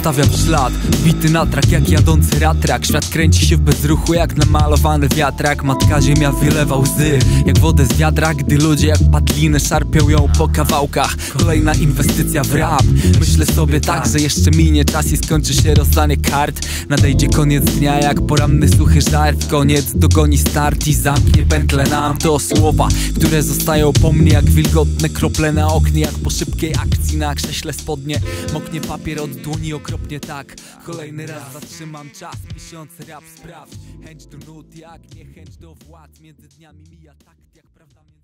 zostawiam ślad. Bity na trak jak jadący ratrak. Świat kręci się w bezruchu jak namalowany wiatrak. Matka ziemia wylewa łzy jak wodę z wiadra, gdy ludzie jak padliny szarpią ją po kawałkach. Kolejna inwestycja w rap. Myślę sobie tak, że jeszcze minie czas i skończy się rozdanie kart. Nadejdzie koniec dnia jak poranny suchy żart. Koniec dogoni start i zamknie pętlę nam. To słowa, które zostają po mnie jak wilgotne krople na oknie. Jak po szybkiej akcji na krześle spodnie moknie papier od dłoni okropnie tak. Kolejny raz zatrzymam czas, pisząc rap sprawdź. Chęć do nut jak niechęć do władz. Między dniami mija takt jak prawda.